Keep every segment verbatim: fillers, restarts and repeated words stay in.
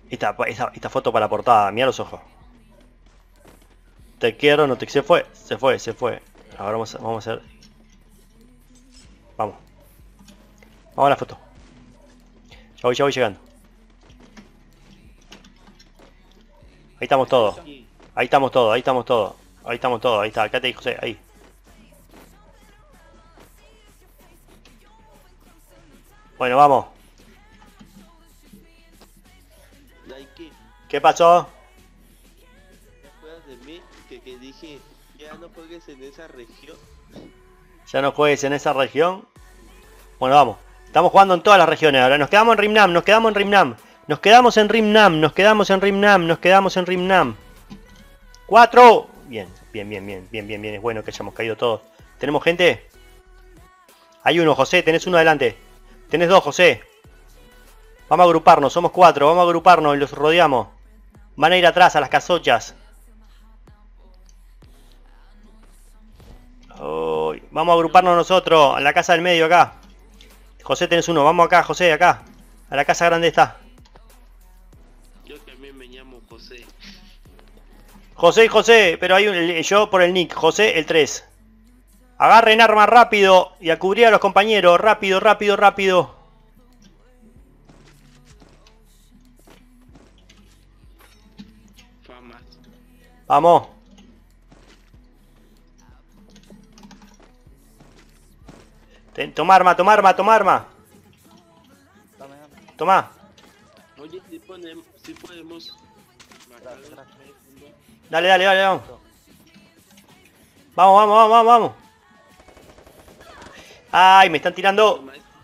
Esta, esta, esta foto para la portada, mira los ojos. Te quiero, no te... Se fue, se fue, se fue. Ahora vamos a, vamos a hacer... Vamos. Vamos a la foto. Ya voy, ya voy llegando. Ahí estamos todos. Ahí estamos todos, ahí estamos todos. Ahí estamos todos, ahí está, acá te José, ahí. Bueno, vamos. Nike, ¿Qué pasó? ¿te acuerdas de mí? Que, que dije, ya no juegues en esa región. Ya no juegues en esa región. Bueno, vamos. Estamos jugando en todas las regiones ahora. Nos quedamos en Rimnam, nos quedamos en Rimnam. Nos quedamos en Rimnam, nos quedamos en Rimnam, nos quedamos en Rimnam. ¡Cuatro! Bien, bien, bien, bien, bien, bien, bien. Es bueno que hayamos caído todos. ¿Tenemos gente? Hay uno, José, tenés uno adelante. Tenés dos, José. Vamos a agruparnos, somos cuatro, vamos a agruparnos y los rodeamos. Van a ir atrás a las casochas. Uy, vamos a agruparnos nosotros, en la casa del medio acá. José, tenés uno, vamos acá, José, acá. A la casa grande está. Yo también me llamo José. José y José, pero hay un, yo por el nick, José el tres. Agarren armas rápido y a cubrir a los compañeros, rápido, rápido, rápido. Famas. Vamos. Ten, toma arma, toma arma, toma arma. Toma. Oye, si podemos, si podemos matar a Dale, dale, dale, vamos. Vamos, vamos, vamos, vamos, vamos. Ay, me están tirando.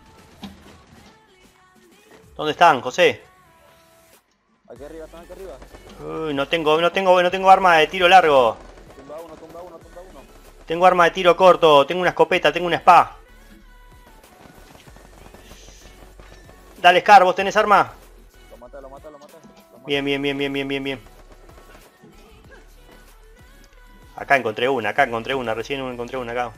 ¿Dónde están, José? Aquí arriba, están aquí arriba. Uy, no tengo, no tengo, no tengo arma de tiro largo. Tumba uno, tumba uno, tumba uno. Tengo arma de tiro corto, tengo una escopeta, tengo una espada. Dale, Scar, ¿vos tenés arma? Lo mata, lo mata, lo mata. Lo mata. Bien, bien, bien, bien, bien, bien, bien. Acá encontré una, acá encontré una, recién encontré una acá.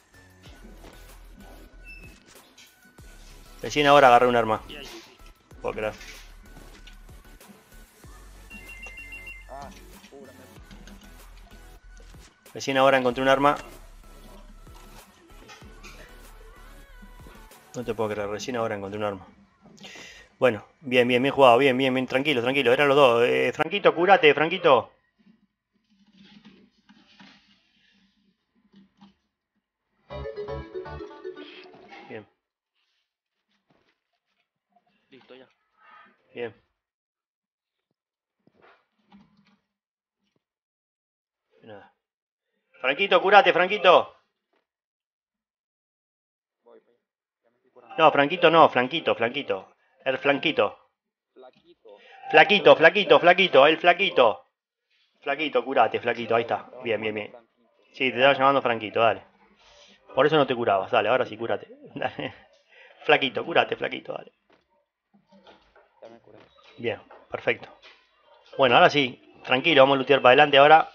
Recién ahora agarré un arma. Puedo creer. Ah, púrame. Recién ahora encontré un arma. No te puedo creer, recién ahora encontré un arma. Bueno, bien, bien, bien jugado, bien, bien, bien, tranquilo, tranquilo. Eran los dos. Eh, Franquito, curate, Franquito. Bien, Listo ya. bien. Nada. Franquito, curate, Franquito. Voy, voy. Ya me estoy curando. No, Franquito no, Flanquito, Flanquito. El Flanquito. Flaquito. Flaquito, Flaquito, Flaquito, el Flaquito. Flaquito, curate, Flaquito, ahí está. Estaba Bien, bien, llamando bien. Franquito. Sí, te estaba llamando Franquito, dale. Por eso no te curabas, dale, ahora sí, curate. Dale. Flaquito, curate, Flaquito, dale. Ya me curé. Bien, perfecto. Bueno, ahora sí, tranquilo, vamos a lutear para adelante ahora.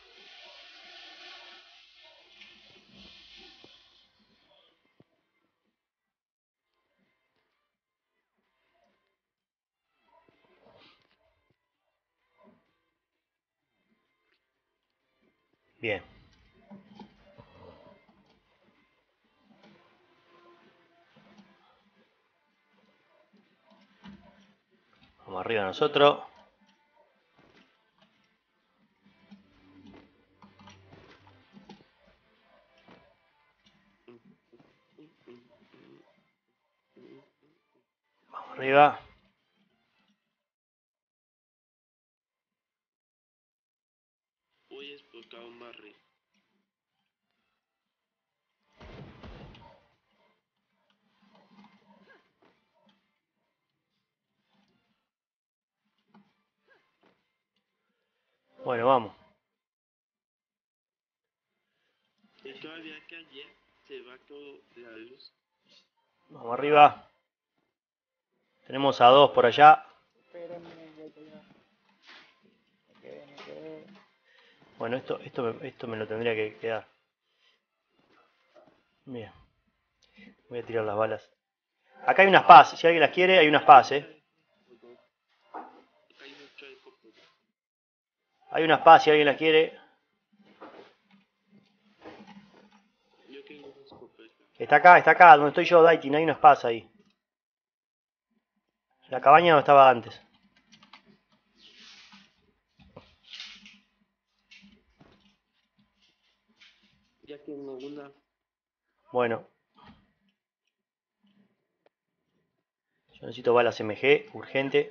Bien. Vamos arriba nosotros. Vamos arriba. Voy a buscar un barril. Bueno, vamos. Y todavía que ayer se va todo la luz. Vamos arriba. Tenemos a dos por allá. Espérenme, ya estoy ya. Me quedé, me quedé. Bueno, esto, esto, esto me lo tendría que quedar. Bien. Voy a tirar las balas. Acá hay unas paz. Si alguien las quiere, hay unas paz, eh. Hay una paz si alguien la quiere. Yo tengo una escopeta. Está acá, está acá, donde estoy yo, Daitin, hay una espada ahí. La cabaña no estaba antes. Ya tengo una. Bueno. Yo necesito balas M G, urgente.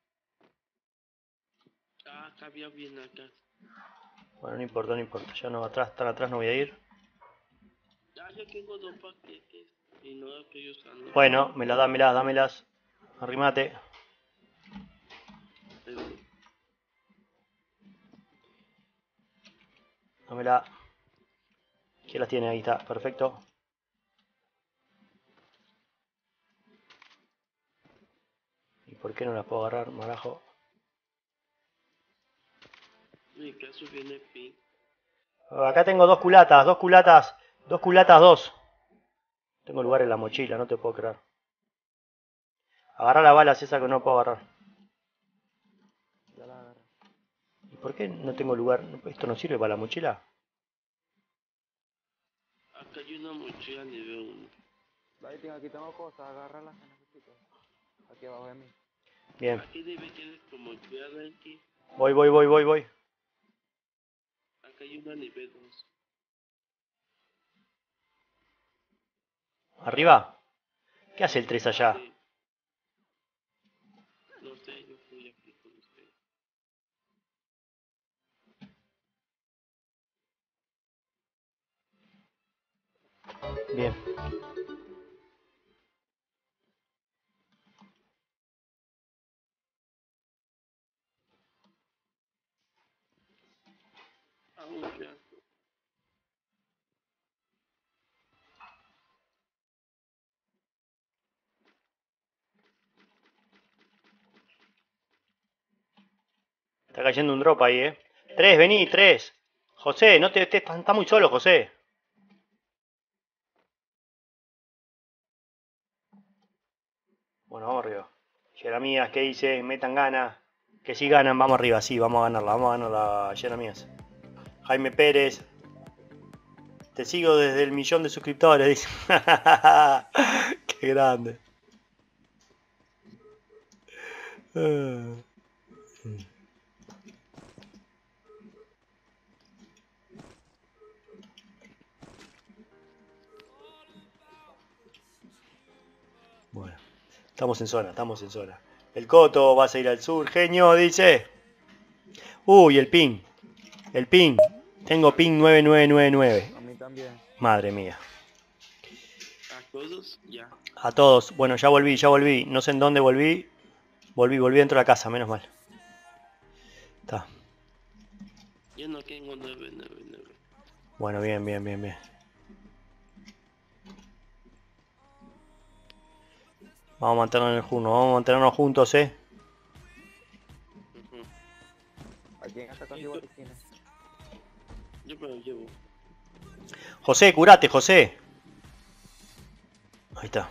Ah, acá había bien acá. Bueno, no importa, no importa. Ya no, atrás, tan atrás no voy a ir. Ah, yo tengo dos paquetes y no los estoy usando. Bueno, me las dámelas, dámelas. Arrimate. Pero, Dámela. ¿Quién las tiene? Ahí está, perfecto. ¿Y por qué no las puedo agarrar, marajo? en mi caso viene pin. Acá tengo dos culatas, dos culatas, dos culatas, dos. Tengo lugar en la mochila, no te puedo creer. Agarra las balas esas que no puedo agarrar. Ya la agarré. ¿Y por qué no tengo lugar? ¿Esto no sirve para la mochila? Acá hay una mochila nivel uno. Daitin, aquí tengo cosas, agárralas que necesito. Aquí abajo de mí. Bien. Aquí nivel tienes como mochila aquí. Voy, voy, voy, voy, voy. Acá hay una nivel dos. ¿Arriba? ¿Qué hace el tres allá? Sí. No sé, yo estoy aquí con usted. Bien. Vamos ya. Está cayendo un drop ahí, eh. Tres, vení, tres. José, no te, te está muy solo, José. Bueno, vamos arriba. Jeremías, ¿qué dice? Metan ganas. Que si ganan, vamos arriba, sí, vamos a ganarla, vamos a ganarla, Jeremías. Jaime Pérez. Te sigo desde el millón de suscriptores, dice. Qué grande. Bueno, estamos en zona, estamos en zona. El Coto, vas a ir al sur, genio, dice. Uy, el ping. El ping. Tengo ping nueve nueve nueve nueve. A mí también. Madre mía. A todos, ya. A todos. Bueno, ya volví, ya volví. No sé en dónde volví. Volví, volví dentro de la casa, menos mal. Está. Yo no tengo nueve nueve nueve. Bueno, bien, bien, bien, bien. Vamos a mantenernos juntos, vamos a mantenernos juntos, eh. Uh-huh. Aquí en esta contigo oficina. Yo me lo llevo. José, curate, José. Ahí está.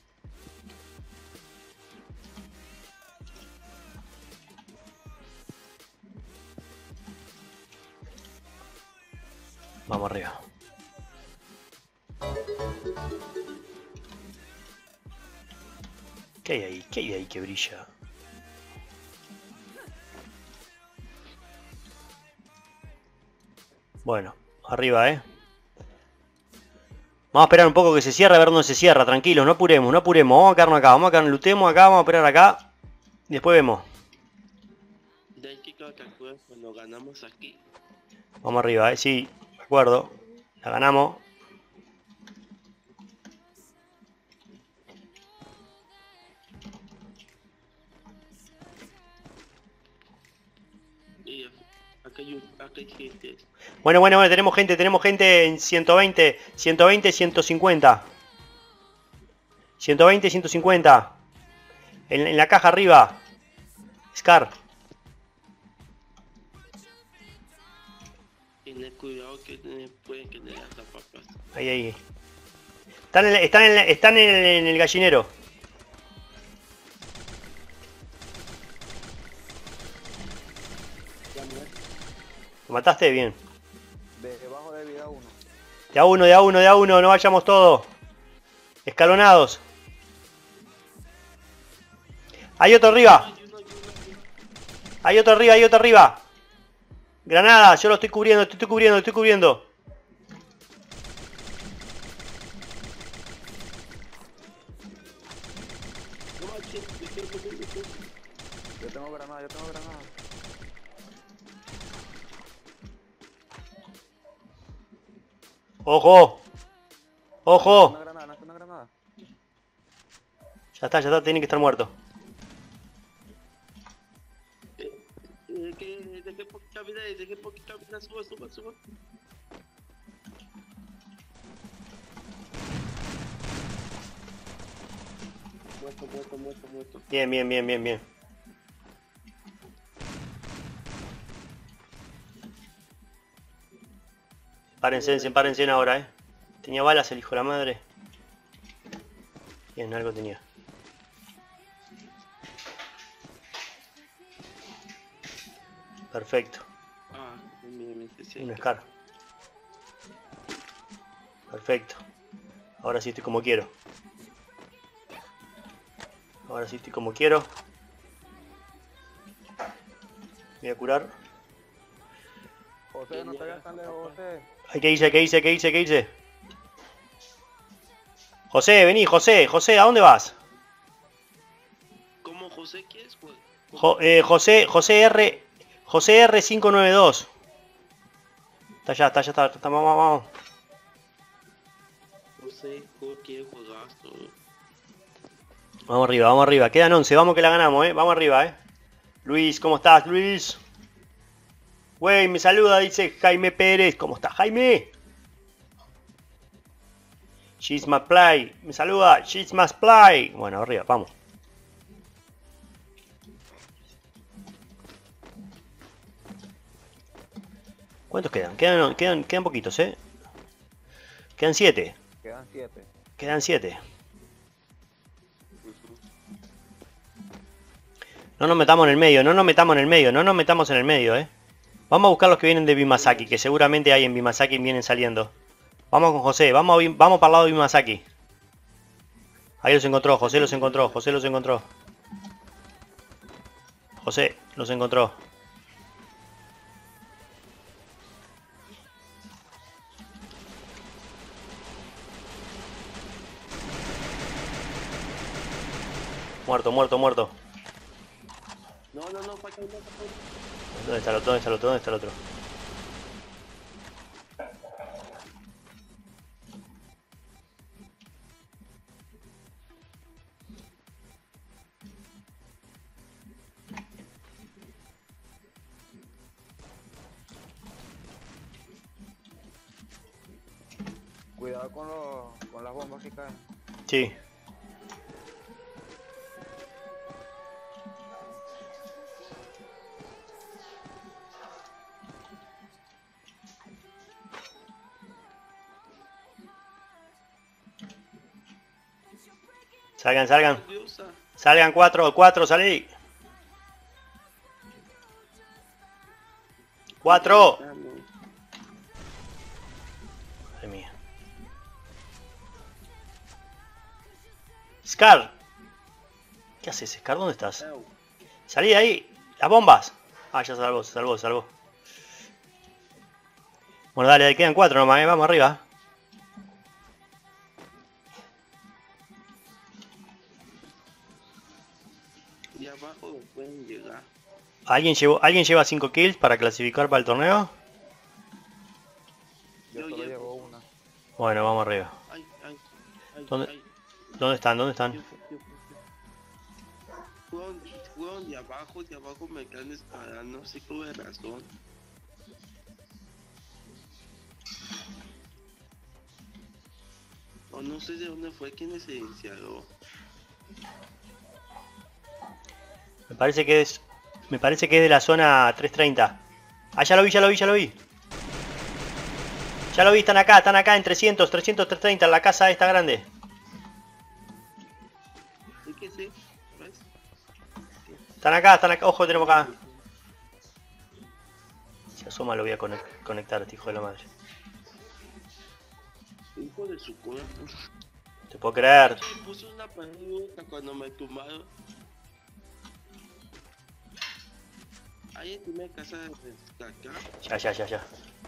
Vamos arriba. ¿Qué hay ahí? ¿Qué hay ahí que brilla? Bueno, arriba, eh. Vamos a esperar un poco que se cierre, a ver dónde se cierra. Tranquilos, no apuremos, no apuremos. Vamos a quedarnos acá, vamos a quedarnos, lutemos acá, vamos a esperar acá. Y después vemos. De ahí, chicos, ¿te acuerdas cuando ganamos aquí? Vamos arriba, eh. Sí, de acuerdo. La ganamos. Y acá hay, un, acá hay gente. Bueno, bueno, bueno, tenemos gente, tenemos gente en ciento veinte, ciento veinte, ciento cincuenta. ciento veinte, ciento cincuenta. En, en la caja arriba. Scar. Tiene cuidado que te- puede que le hasta papas. Ahí, ahí. Están en, el- están en, el- están en, el, en el gallinero. Ya muerto. ¿Lo mataste? Bien. Debajo de vida uno. De a uno, de a uno, de a uno, no vayamos todos. Escalonados. Hay otro arriba. Hay otro arriba, hay otro arriba. Granada, yo lo estoy cubriendo, lo estoy cubriendo, lo estoy cubriendo. Yo tengo granada, yo tengo granada. Ojo. Ojo. Una granada, una granada. Ya está, ya está, tiene que estar muerto. Eh, que dejé poquita vida, dejé poquita vida, suba, suba, suba. Muerto, muerto, muerto, muerto. Bien, bien, bien, bien, bien. Párense, sepárense ahora, eh. Tenía balas el hijo de la madre. Bien, algo tenía. Perfecto. Ah, bien, bien, sí. Un Scar. Perfecto. Ahora sí estoy como quiero. Ahora sí estoy como quiero. Voy a curar. José, no te vayas tan lejos, José. Hay que irse, hay que irse, hay que irse, hay que irse. José, vení, José, José, ¿a dónde vas? ¿Cómo José quieres? Jo, eh, José, José R, José R cinco nueve dos. Está allá, está allá, está, está, vamos, vamos. José, ¿qué juegazo? Vamos arriba, vamos arriba, quedan once, vamos que la ganamos, eh. Vamos arriba, eh. Luis, ¿cómo estás, Luis? Güey, me saluda, dice Jaime Pérez. ¿Cómo estás, Jaime? She's my play. Me saluda, she's my play. Bueno, arriba, vamos. ¿Cuántos quedan? Quedan, quedan, quedan poquitos, ¿eh? Quedan siete. Quedan siete. Quedan siete. No nos metamos en el medio, no nos metamos en el medio, no nos metamos en el medio, ¿eh? Vamos a buscar los que vienen de Bimasaki, que seguramente hay en Bimasaki vienen saliendo. Vamos con José, vamos, a, vamos para el lado de Bimasaki. Ahí los encontró, José los encontró, José los encontró. José los encontró. Muerto, muerto, muerto. No, no, no, para acá, no, para acá. ¿Dónde está el otro? ¿Dónde está el otro? ¿Dónde está el otro? Cuidado con, los, con las bombas que caen. Sí. Salgan, salgan. Salgan cuatro, cuatro, salí. Cuatro. Madre mía. Scar. ¿Qué haces, Scar? ¿Dónde estás? Salí de ahí. Las bombas. Ah, ya salvó, se salvó, se salvó. Bueno, dale, quedan cuatro nomás, ¿eh? Vamos arriba. Y abajo pueden llegar. ¿Alguien, llevó, ¿Alguien lleva cinco kills para clasificar para el torneo? Yo, Yo solo llevo. llevo una. Bueno, vamos arriba. Ay, ay, ay, ¿Dónde? ay. ¿Dónde están? ¿Dónde están? Fueron, fueron de abajo, de abajo me están disparando, sí tuve razón. O no sé de dónde fue quien se iniciaron. Me parece que es. Me parece que es de la zona trescientos treinta. Ah, ya lo vi, ya lo vi, ya lo vi. Ya lo vi, están acá, están acá en trescientos, trescientos, trescientos treinta en la casa esta grande. ¿Y qué sí? ¿Ves? Están acá, están acá, ojo, tenemos acá. Se Soma lo voy a conect conectar a este hijo de la madre. Hijo de su cuerpo. Te puedo creer. Puse una pelota cuando me tumbaron. Ahí encima de casa de acá. Ya, ya, ya, ya.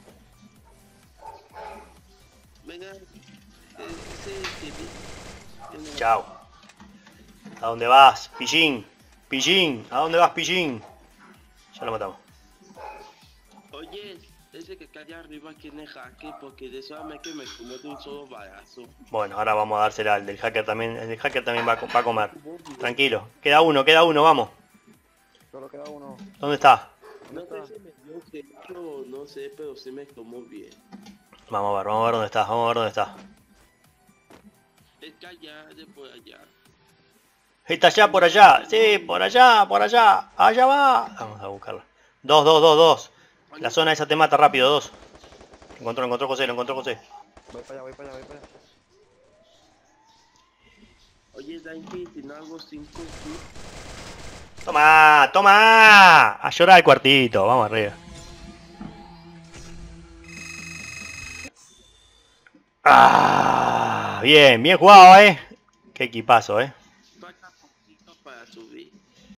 Venga. Ese que... Chao. ¿A dónde vas? Pillín. Pillín. ¿A dónde vas, Pillín? Ya lo matamos. Oye, ese que está allá arriba tiene jaque porque de eso me que me como de un solo balazo. Bueno, ahora vamos a dársela al del hacker también. El del hacker también va a, va a comer. Tranquilo. Queda uno, queda uno, vamos. Solo queda uno. ¿Dónde está? No sé si me dio hecho, no sé, pero sí me tomó bien. Vamos a ver, vamos a ver dónde está, vamos a ver dónde está. Está allá, de por allá. Está allá, por allá. Sí, por allá, por allá. Allá va. Vamos a buscarlo. Dos, dos, dos, dos. La zona esa te mata rápido, dos. Lo encontró, lo encontró José, lo encontró José. Voy para allá, voy para allá, voy para allá. Oye, Danky, tiene algo cinco tú. Toma, toma. A llorar al cuartito, vamos arriba. Ah, bien, bien jugado, eh. Qué equipazo, eh.